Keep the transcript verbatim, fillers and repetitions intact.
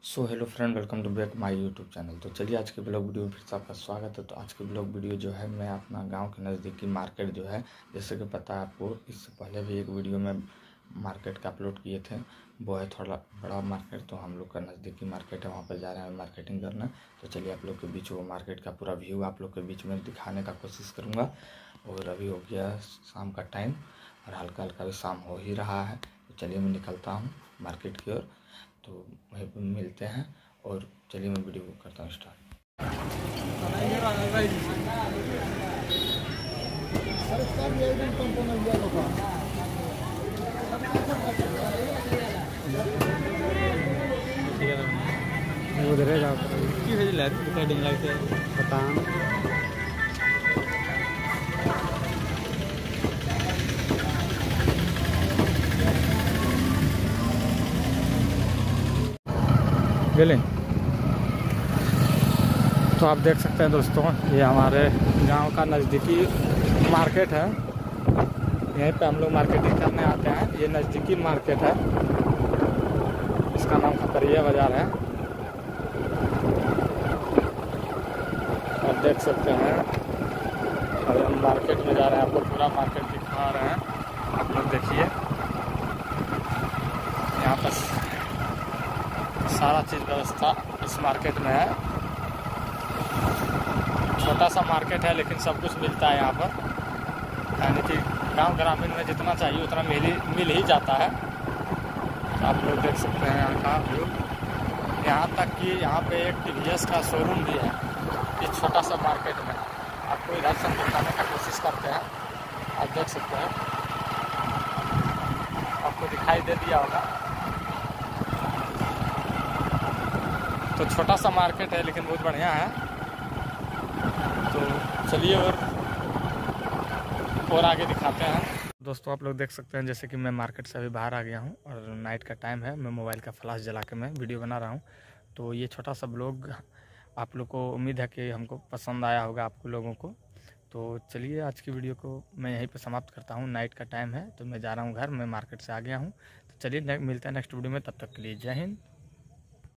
So hello friend, welcome to back my YouTube channel. तो चलिए आज के ब्लॉग वीडियो में फिर से आपका स्वागत है। तो आज के ब्लॉग वीडियो जो है मैं अपना गांव के नज़दीकी मार्केट जो है, जैसे कि पता है आपको, इससे पहले भी एक वीडियो में मार्केट का अपलोड किए थे। वो है थोड़ा बड़ा मार्केट, तो हम लोग का नज़दीकी मार्केट है, वहाँ पर जा रहे हैं मार्केटिंग करना। तो चलिए आप लोग के बीच वो मार्केट का पूरा व्यू आप लोग के बीच में दिखाने का कोशिश करूँगा। और अभी हो गया शाम का टाइम और हल्का हल्का भी शाम हो ही रहा है। तो चलिए मैं निकलता हूँ मार्केट की ओर, तो वहीं पर मिलते हैं। और चलिए मैं वीडियो को करता हूँ स्टार्ट। उधर जाओ की भेज ला रिकॉर्डिंग लगते पता गेले। तो आप देख सकते हैं दोस्तों, ये हमारे गांव का नज़दीकी मार्केट है। यहीं पे हम लोग मार्केटिंग करने आते हैं। ये नज़दीकी मार्केट है, इसका नाम खपरिया बाज़ार है। आप देख सकते हैं अभी हम मार्केट में जा रहे हैं, आपको पूरा मार्केट दिखा रहे हैं। आप लोग देखिए, यहाँ पर सारा चीज़ व्यवस्था इस मार्केट में है। छोटा सा मार्केट है लेकिन सब कुछ मिलता है यहाँ पर, यानी कि गांव ग्रामीण में जितना चाहिए उतना मिल ही मिल ही जाता है। आप लोग देख सकते हैं यहाँ का व्यू। यहाँ तक कि यहाँ पे एक टीवीएस का शोरूम भी है इस छोटा सा मार्केट में। आपको इधर से दिखाने का कोशिश करते हैं। आप देख सकते हैं, आपको दिखाई दे दिया होगा। तो छोटा सा मार्केट है लेकिन बहुत बढ़िया है। तो चलिए और और आगे दिखाते हैं। दोस्तों आप लोग देख सकते हैं, जैसे कि मैं मार्केट से अभी बाहर आ गया हूं और नाइट का टाइम है। मैं मोबाइल का फ्लैश जला के मैं वीडियो बना रहा हूं। तो ये छोटा सा ब्लॉग आप लोग को उम्मीद है कि हमको पसंद आया होगा आपको लोगों को। तो चलिए आज की वीडियो को मैं यहीं पर समाप्त करता हूँ। नाइट का टाइम है तो मैं जा रहा हूँ घर, मैं मार्केट से आ गया हूँ। तो चलिए मिलते हैं नेक्स्ट वीडियो में, तब तक के लिए जय हिंद।